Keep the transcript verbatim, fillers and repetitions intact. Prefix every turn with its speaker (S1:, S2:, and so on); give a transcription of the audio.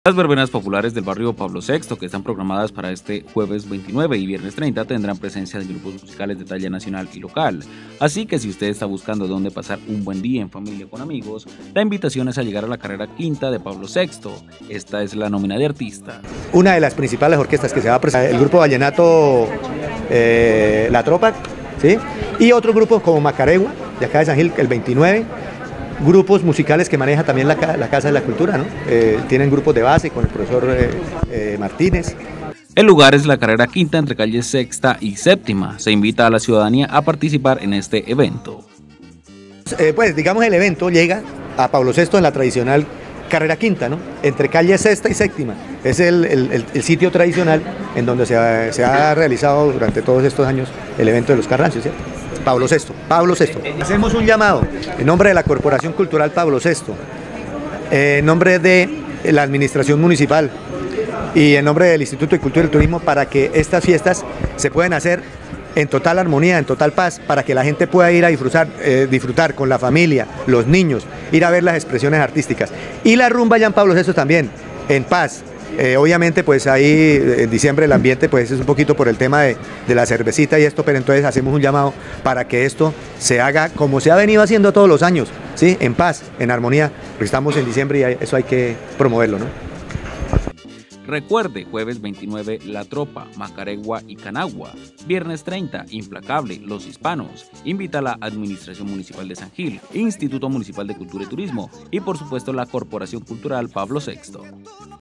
S1: Las verbenas populares del barrio Pablo sexto, que están programadas para este jueves veintinueve y viernes treinta, tendrán presencia de grupos musicales de talla nacional y local. Así que si usted está buscando dónde pasar un buen día en familia o con amigos, la invitación es a llegar a la carrera quinta de Pablo sexto. Esta es la nómina de artistas.
S2: Una de las principales orquestas que se va a presentar, el grupo vallenato eh, La Tropa, ¿sí? Y otros grupos como Macaregua, de acá de San Gil, el veintinueve. Grupos musicales que maneja también la, la Casa de la Cultura, ¿no? Eh, tienen grupos de base con el profesor eh, eh, Martínez.
S1: El lugar es la carrera quinta entre calles sexta y séptima. Se invita a la ciudadanía a participar en este evento.
S2: Eh, pues digamos el evento llega a Pablo sexto en la tradicional carrera quinta, ¿no? Entre calle sexta y séptima. Es el, el, el, el sitio tradicional en donde se ha, se ha realizado durante todos estos años el evento de los Carrancios, ¿cierto? Pablo sexto, Pablo sexto. Hacemos un llamado en nombre de la Corporación Cultural Pablo sexto, eh, en nombre de la Administración Municipal y en nombre del Instituto de Cultura y Turismo para que estas fiestas se puedan hacer en total armonía, en total paz, para que la gente pueda ir a disfrutar, eh, disfrutar con la familia, los niños, ir a ver las expresiones artísticas. Y la rumba ya en Pablo sexto también, en paz. Eh, obviamente pues ahí en diciembre el ambiente pues es un poquito por el tema de, de la cervecita y esto, pero entonces hacemos un llamado para que esto se haga como se ha venido haciendo todos los años, ¿sí? En paz, en armonía, porque estamos en diciembre y eso hay que promoverlo, ¿no?
S1: Recuerde, jueves veintinueve, La Tropa, Macaregua y Canagua. Viernes treinta, Implacable, Los Hispanos. Invita a la Administración Municipal de San Gil, Instituto Municipal de Cultura y Turismo y por supuesto la Corporación Cultural Pablo sexto.